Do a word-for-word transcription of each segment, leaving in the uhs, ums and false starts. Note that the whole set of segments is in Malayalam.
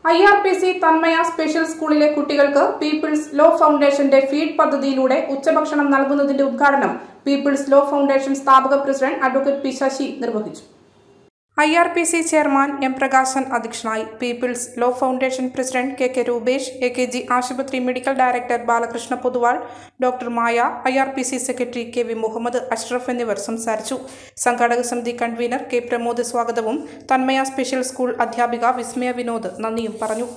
I R P C Thanmaya special സ്കൂളിലെ കുട്ടികൾക്ക് പീപ്പിൾസ് ലോ ഫൗണ്ടേഷന്റെ ഫീഡ് പദ്ധതിയിലൂടെ ഉച്ചഭക്ഷണം നൽകുന്നതിന്റെ ഉദ്ഘാടനം പീപ്പിൾസ് ലോ ഫൗണ്ടേഷൻ സ്ഥാപക പ്രസിഡന്റ് അഡ്വക്കേറ്റ് പി ശശി നിർവഹിച്ചു. I R P C chairman M Prakashan അധ്യക്ഷനായി. People's law foundation president K K Rupesh, A K G ആശുപത്രി medical director Balakrishna Poduval, doctor Maya, I R P C secretary K V Muhammad Ashraf എന്നിവർ സംസാരിച്ചു. സംഘാടക സമിതി കൺവീനർ കെ പ്രമോദ് സ്വാഗതവും തന്മയ സ്പെഷ്യൽ സ്കൂൾ അധ്യാപിക വിസ്മയ വിനോദ് നന്ദിയും പറഞ്ഞു.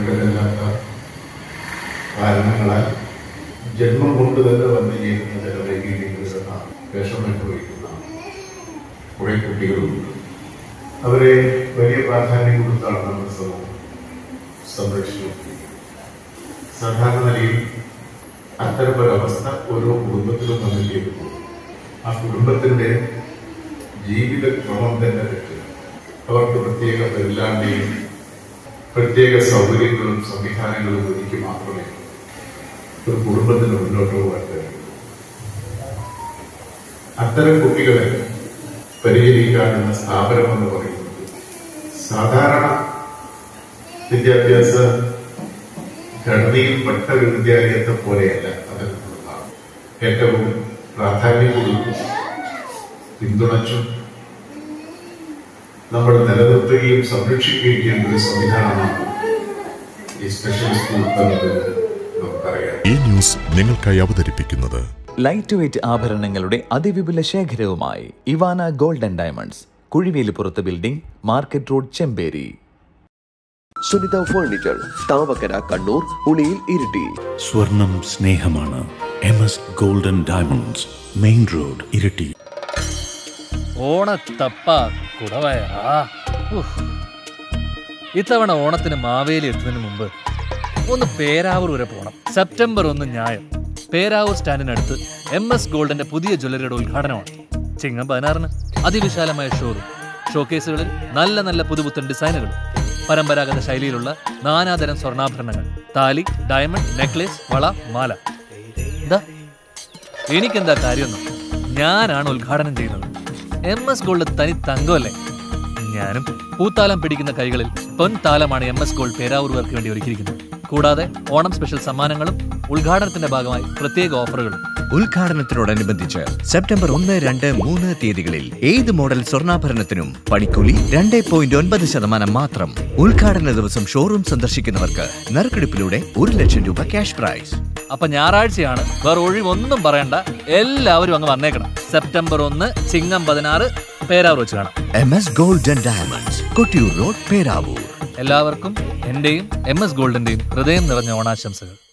ജന്മം കൊണ്ട് തന്നെ വന്നു ചെയ്യുന്ന ചില വിഷമനുഭവിക്കുന്ന കുറേ കുട്ടികളുണ്ട്. അവരെ വലിയ പ്രാധാന്യം കൊടുത്താണ് നമ്മുടെ സമൂഹം സംരക്ഷിക്കുന്നത്. സാധാരണ നിലയിൽ അത്തരമൊരവസ്ഥ ഓരോ കുടുംബത്തിലും വന്നിരിക്കുന്നു. ആ കുടുംബത്തിന്റെ ജീവിതക്രമം തന്നെ തെറ്റുക. അവർക്ക് പ്രത്യേക പരിലാണ്ടിയും പ്രത്യേക സൗകര്യങ്ങളും സംവിധാനങ്ങളും ഒരുക്കി മാത്രമേ ഒരു കുടുംബത്തിന് മുന്നോട്ട് പോകാൻ കഴിയൂ. അത്തരം കുട്ടികളെ പരിഹരിക്കാനുള്ള സ്ഥാപനം എന്ന് പറയുന്നത് സാധാരണ വിദ്യാഭ്യാസ ഘടനയിൽ പെട്ട ഒരു വിദ്യാലയത്തെ പോലെയല്ല. അതിനുള്ളതാണ് ഏറ്റവും പ്രാധാന്യം കൊടുക്കും പിന്തുണച്ചും നമ്മൾ നിലനിർത്തുകയും സംരക്ഷിക്കുകയും ചെയ്യുന്ന ഒരു സംവിധാനമാണ് ഈ സ്പെഷ്യൽ സ്കൂൾ എന്നത് നമുക്കറിയാം. ഈ ന്യൂസ് നിങ്ങൾക്കായി അവതരിപ്പിക്കുന്നത് ലൈറ്റ് വെയ്റ്റ് ആഭരണങ്ങളുടെ അതിവിപുല ശേഖരവുമായി Ivana gold and diamonds, Kuzhivelippurath building, market road, Chemperi. Sunitha furniture, Thavakkara, Kannur, Uliyil, Iritty. സ്വർണം സ്നേഹമാണ്. M S gold and diamonds, main road, Iritty. ഓണത്തപ്പ കുടവയറാ. ഇത്തവണ ഓണത്തിന് മാവേലി എത്തുന്നതിന് മുമ്പ് ഒന്ന് പേരാവൂർ വരെ പോകണം. സെപ്റ്റംബർ ഒന്ന് ഞായർ പേരാവൂർ സ്റ്റാൻഡിനടുത്ത് എം എസ് ഗോൾഡിന്റെ പുതിയ ജ്വല്ലറിയുടെ ഉദ്ഘാടനമാണ്. ചിങ്ങം പതിനാറിന് അതിവിശാലമായ ഷോറൂം, ഷോക്കേസുകളിൽ നല്ല നല്ല പുതുപുത്തൻ ഡിസൈനുകളും പരമ്പരാഗത ശൈലിയിലുള്ള നാനാതരം സ്വർണ്ണാഭരണങ്ങൾ, താലി, ഡയമണ്ട്, നെക്ലേസ്, വള, മാല. എന്താ എനിക്കെന്താ കാര്യമൊന്നും, ഞാനാണ് ഉദ്ഘാടനം ചെയ്യുന്നത്. എം എസ് ഗോൾഡ് തനി തങ്കമല്ലേ. ഞാനും പൂത്താലം പിടിക്കുന്ന കൈകളിൽ പൊൻതാലമാണ് എം എസ് ഗോൾഡ് പേരാവൂർകാർക്ക് വേണ്ടി ഒരുക്കിയിരിക്കുന്നത്. കൂടാതെ ഓണം സ്പെഷ്യൽ സമ്മാനങ്ങളും ഉദ്ഘാടനത്തിന്റെ ഭാഗമായി പ്രത്യേക ഓഫറുകളും. ഉദ്ഘാടനത്തിനോടനുബന്ധിച്ച് സെപ്റ്റംബർ ഒന്ന്, രണ്ട്, മൂന്ന് തീയതികളിൽ ഏത് മോഡൽ സ്വർണ്ണാഭരണത്തിനും പണിക്കൂലി രണ്ട് പോയിന്റ് ഒൻപത് ശതമാനം മാത്രം. ഉദ്ഘാടന ദിവസം ഷോറൂം സന്ദർശിക്കുന്നവർക്ക് നറുക്കെടുപ്പിലൂടെ ഒരു ലക്ഷം രൂപ ക്യാഷ് പ്രൈസ്. അപ്പൊ ഞായറാഴ്ചയാണ്, വേറെ ഒഴിവൊന്നും പറയണ്ട, എല്ലാവരും അങ്ങ് വന്നേക്കണം. സെപ്റ്റംബർ ഒന്ന് ചിങ്ങം പതിനാറ് പേരാവൂർ വെച്ച് കാണാം. M S gold and diamonds, Kottiyoor road, Peravoor. എല്ലാവർക്കും എന്റെയും എം എസ് ഗോൾഡിന്റെയും ഹൃദയം നിറഞ്ഞ ഓണാശംസകൾ.